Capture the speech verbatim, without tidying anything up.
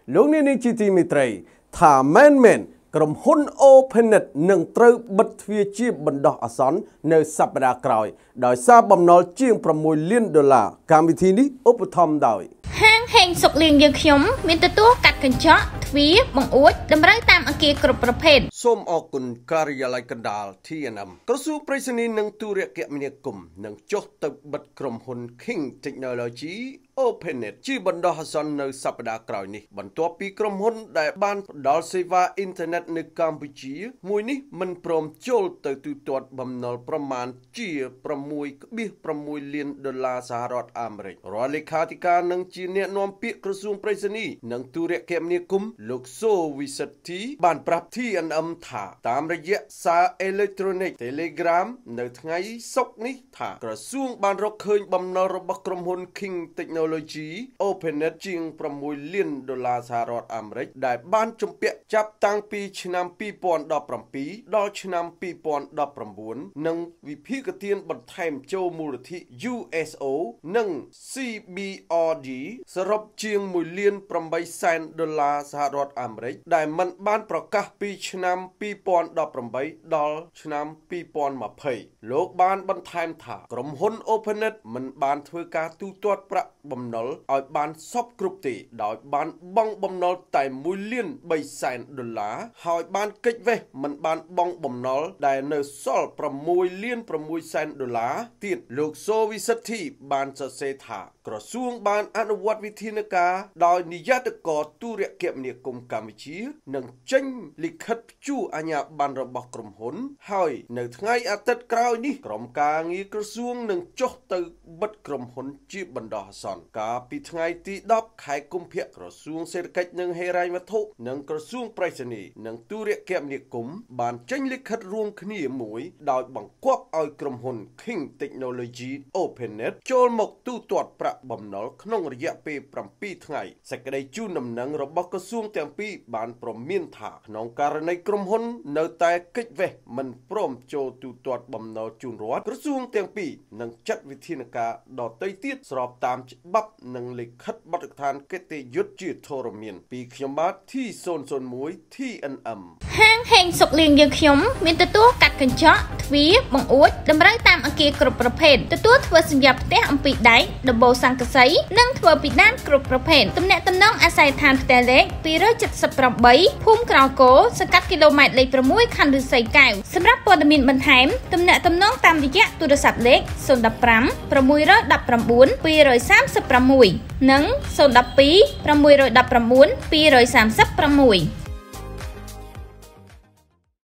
លោកនាងជាទីមេត្រីថាមែនមែនក្រុមហ៊ុន Openet នឹងត្រូវបិទទ្វារជាបណ្ដោះអាសន្ននៅសប្តាហ៍ក្រោយដោយសារបំណុលជាងប្រាំមួយលានដុល្លារកម្មវិធីនេះឧបត្ថម្ភដោយហាងហេងសុកលៀងយើងខ្ញុំមានទទួលកាត់កញ្ចក់ទ្វារបង្អួចតម្រូវតាមអគារគ្រប់ប្រភេទសូមអរគុណការិយាល័យកណ្ដាល T and M ក្រសួងប្រៃសណីនិងទូរគមនាគមន៍នឹងចុះទៅបិទក្រុមហ៊ុន King Technology Openet ជាបណ្ដោះអាសន្ននៅសប្តាហ៍ក្រោយនេះបន្ទាប់ពីក្រុមហ៊ុនដែលបានផ្ដល់សេវាអ៊ីនធឺណិតនៅកម្ពុជាមួយនេះមិនព្រមចូលទៅទូទាត់បំណុលប្រមាណជាប្រាំមួយដុល្លារលានដុល្លារសហរដ្ឋអាមេរិករដ្ឋលេខាធិការនិងជាអ្នកនាំពាក្យក្រសួងប្រៃសណីនិងទូរគមនាគមន៍លោកសូវិសិទ្ធិបានប្រាប់ T and M ថាតាមរយៈសារអេឡិចត្រូនិក Telegram នៅថ្ងៃសុក្រនេះថាក្រសួងបានរកឃើញបំណុលរបស់ក្រុមហ៊ុន King Technology Openet ជាងប្រាំមួយលានដុល្លារសហរដ្ឋអាមេរិកដែលបានជំពាក់ចាប់តាំងពីឆ្នាំពីរពាន់ដប់ប្រាំពីរដល់ឆ្នាំពីរពាន់ដប់ប្រាំបួននិងវិភាគទានបន្ថែមចូលមូលនិធិ U S O និង C B R D សរុបជាងមួយលានប្រាំបីសែនដុល្លារសហរដ្ឋអាមេរិកដែលមិនបានប្រកាសពីឆ្នាំពីរពាន់ដប់ប្រាំបីដល់ឆ្នាំពីរពាន់ម្ភៃលោកបានបន្ថែមថាក្រុមហ៊ុន Openet មិនបានធ្វើការទូទាត់ប្រាក់បំណុលឲ្យបានសពគ្រប់ទេដោយបានបង់បំណុលតែមួយលានបីសែនដុល្លារហើយបានកិច្ចវេះមិនបានបង់បំណុលដែលនៅសល់ប្រាំមួយលានប្រាំមួយសែនដុល្លារទៀតលោកសូវិសិទ្ធិបានសរសេរថាក្រសួងបានអនុវត្តវិធានការដោយនាយកករទូរគមនាគមន៍កម្ពុជានិងចេញលិខិតព្យួរអាជ្ញាប័ណ្ណរបស់ក្រុមហ៊ុនហើយនៅថ្ងៃអាទិត្យក្រោយនេះក្រុមការងារក្រសួងនឹងចុះទៅបិទក្រុមហ៊ុនជាបណ្ដោះអាសន្នកាលពីថ្ងៃទីដប់ខែកុម្ភៈក្រសួងសេដ្ឋកិច្ចនិងហិរញ្ញវត្ថុនិងក្រសួងប្រៃសណីនិងទូរគមនាគមន៍បានចេញលិខិតរួមគ្នាមួយដោយបង្គាប់ឲ្យក្រុមហ៊ុន King Technology Openet ចូលមកទូទាត់ប្រាក់បំណុលក្នុងរយៈពេលប្រាំពីរថ្ងៃសេចក្តីជូនដំណឹងរបស់ក្រសួងទាំងពីរបានព្រមានថាក្នុងករណីក្រុមហ៊ុននៅតែកិច្ចវេះមិនព្រមចូលទូទាត់បំណុលជូនរដ្ឋក្រសួងទាំងពីរនឹងចាត់វិធានការដទៃទៀតស្របតាមច្បាប់និងលិខិតបទដ្ឋានកិត្តិយសជាធរមានពីខ្ញុំបាទ T ศูนย์ ศูนย์ មួយ T and M ហាងហេងសុកលៀងយើងខ្ញុំមានទទួលកាត់កញ្ចក់ទ្វារបង្អួចតម្រូវតាមអគារគ្រប់ប្រភេទទទួលធ្វើសញ្ញាផ្ទះអំពីដែកដំបូលសង្កសីនិងធ្វើពីដានគ្រប់ប្រភេទទំនាក់ទំនងអាស័យដ្ឋានផ្ទះលេខពីរ七八ភូមិក្រោលគោសង្កាត់គីឡូម៉ែត្រលេខ៦ខណ្ឌឫស្សីកែវសម្រាប់ព័ត៌មានបន្ថែមទំនាក់ទំនងតាមរយៈទូរស័ព្ទលេខศูนย์ หนึ่ง ห้า หก หนึ่ง หนึ่ง เก้า สาม หกនិងศูนย์ หนึ่ง สอง หก หนึ่ง หนึ่ง เก้า สาม หก